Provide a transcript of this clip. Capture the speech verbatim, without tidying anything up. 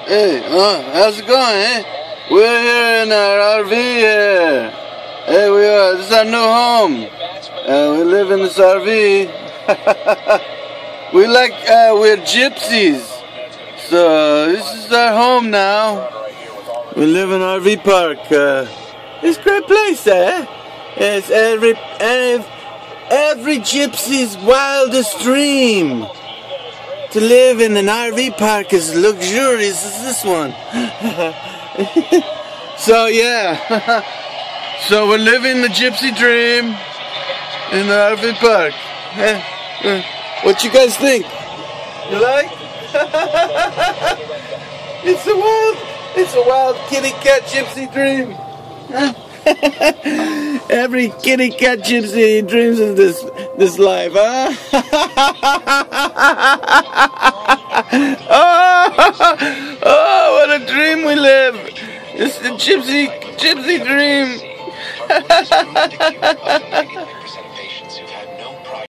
Hey, uh, how's it going, eh? We're here in our R V here. Hey, we are. This is our new home. Uh, we live in this R V. we like, uh, we're gypsies. So, this is our home now. We live in R V park. Uh, it's a great place, eh? It's every, every, every gypsy's wildest dream. To live in an R V park as luxurious as this one. So yeah, so we're living the gypsy dream in the R V park. What you guys think? You like? It's a wild, it's a wild kitty cat gypsy dream. Every kitty cat gypsy dreams of this this life, huh? oh, oh, what a dream we live! It's the gypsy gypsy dream.